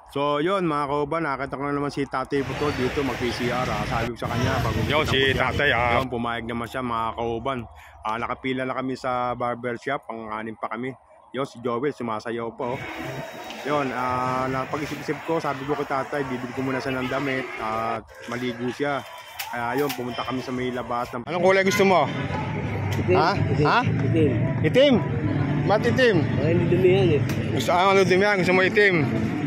So yun mga kauban, nakita ko na naman si Tatay Putol dito mag-PCR. Sabi ko sa kanya pag yun si Tatay yun, pumayag naman siya mga kauban. Nakapila na kami sa barber shop, pang-anim pa kami. Yun si Joel sumasayaw pa oh. Yun, napag-isip-isip ko, sabi ko kay Tatay, bibili ko muna siya ng damit at maligo siya. Kaya yun, pumunta kami sa may labas. Anong kulay gusto mo? Itim. Ha? Ha? Itim. Itim? Ba't itim? Ay, dumi yan eh. Gusto yan, gusto mo itim?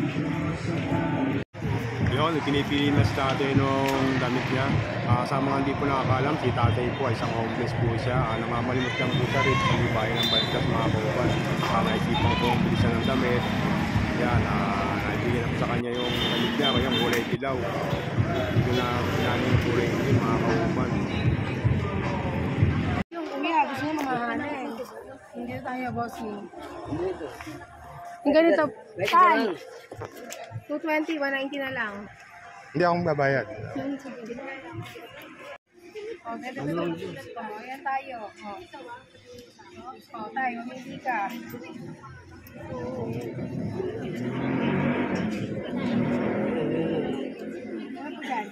Yun, pinipili na si Tatay nung damit niya. Sa mga hindi po nakakalam, si Tatay po ay isang homeless po siya. Namamalimot lang po siya rin sa may bayan ng Baltas mga kauban. Naisipan ko bumili siya ng damit. Yan, naibigyan ako sa kanya yung damit niya, yung kulay dilaw. Dito na pinali yung kulay niya mga kauban. Yung umiha, gusto niya mamahanin. Hindi tayo, bossing. Yung ganito, ay! 220, 190 na lang. Hindi akong babayad. O, ganda ba ito? O, ayan tayo. O, tayo, mamili ka. Ano po dyan?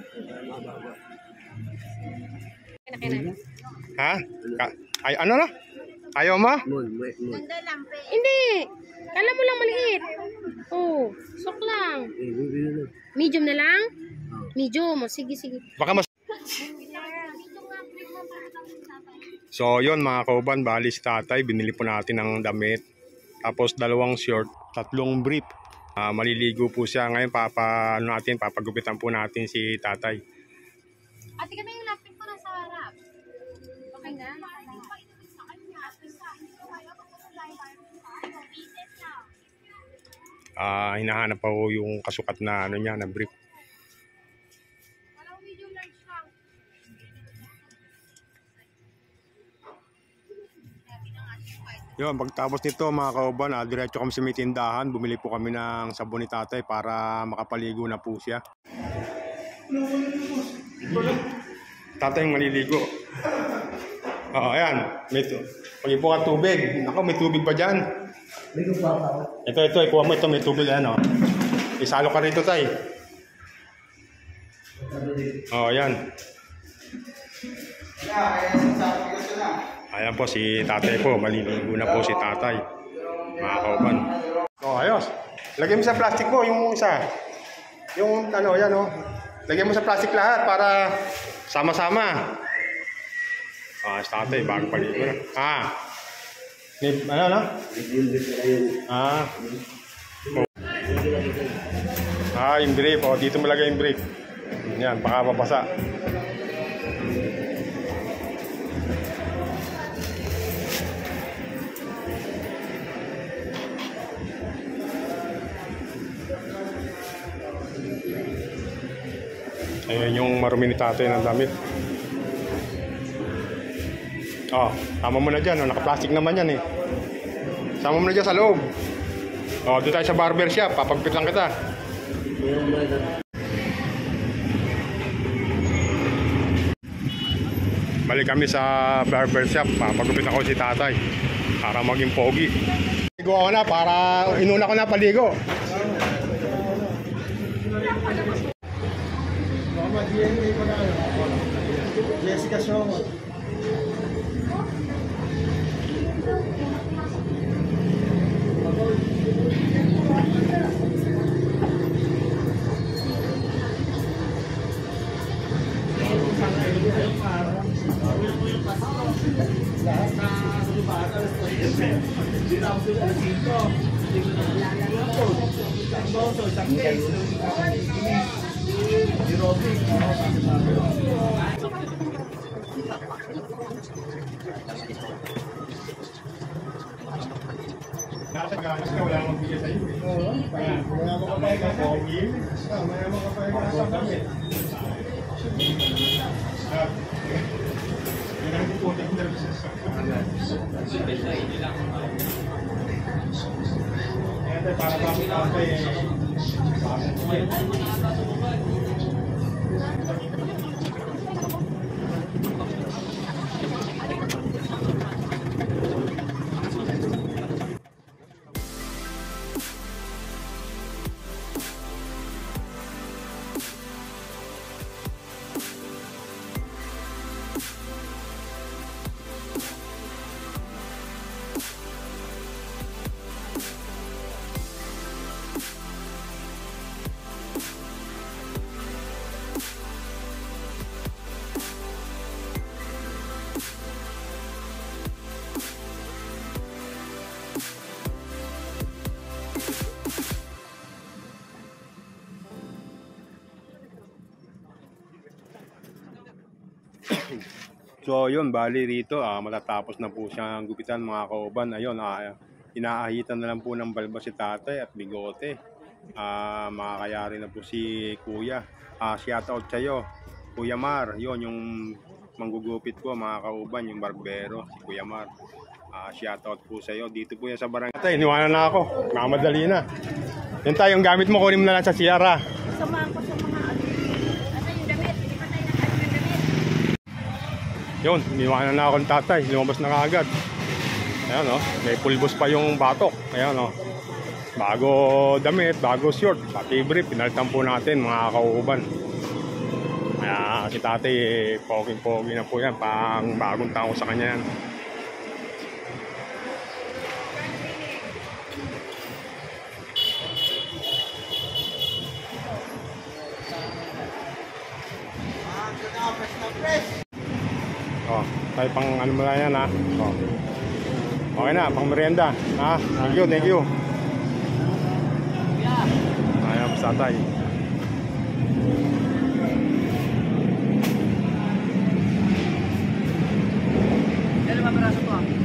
Ha? Ay, ano na? Ayaw mo? Hindi! Kala mo lang maliit. Oh, sok lang. Medium na lang? Medium. Sige, sige. Baka mas... So yun mga kauban, bali si Tatay, binili po natin ng damit. Tapos 2 short, 3 brief. Maliligo po siya. Ngayon papagupitan po natin si Tatay. Ate ka na yung laptop ko nasa harap. Okay na? Hinahanap pa po yung kasukat na ano niya, na brief. Yun, pagtapos nito mga kauban, diretso kami sa may tindahan. Bumili po kami ng sabon ni Tatay para makapaligo na po siya. Tatay yung maliligo. Ayan. Pag-ipo ka tubig. Ako, may tubig pa dyan. Ito, ikuha mo ito, may tubig yan, oh. Isalo ka rito, Tay. Ayan. Ayan po si Tatay po, maliligo na po si Tatay. Mga kauban. Ayos. Lagyan mo sa plastic mo, yung isa. Yung ano, yan, oh. Lagyan mo sa plastic lahat para sama-sama. Si Tatay, bago paligo na. Ano na? Yung brief. Dito mo lagay yung brief. Yan, baka mabasa. Ayan yung marumi ni Tatay ng damit. Sama mo na dyan. Naka-plastic naman yan eh. Sama mo na dyan sa loob. Doon tayo sa barber shop. Papagpit lang kita. Balik kami sa barber shop. Papagpit ako si Tatay para maging pogi. Paligo ako na para inuna ko na paligo. Jessica Shomo. Nasa ganas ka, wala akong bigay sa'yo eh. Oo, wala akong kapay ka sa pogil. Wala akong kapay ka sa damit. Yan ang pupunta ko talaga sa Ayan tayo, para bakit kapay eh. So yun, bali rito, matatapos na po siyang gupitan mga kauban. Ayun, inaahitan na lang po ng balba si tatay at bigote. Makakayari na po si kuya. Shoutout sa'yo, Kuya Mar. Yun, yung manggugupit ko mga kauban, yung barbero, si Kuya Mar. Shoutout po sa'yo. Dito po yan sa barangay. Tay, iniwanan na ako. Mamadali na. Yun tayo, yung gamit mo, kunin mo na lang sa siyara. Samahan ko sa mga ano yung damit. Hindi pa tayo nakain ng damit. Yun, iniwanan na ako ng tatay. Lumabas na kaagad. Ayan o, may pulbos pa yung batok. Ayan o. Bago damit, bago short. Pati brief, pinalitan po natin mga kauban. Kaya si tatay, pogi-pogi na po yan. Pang bagong tao sa kanya yan. Oh, tayo pang ano mo lang yan ha. Oh. Okay na, pang merienda. Ha? Thank you, thank you. Ayan, basta tayo. Ano ba peraso to?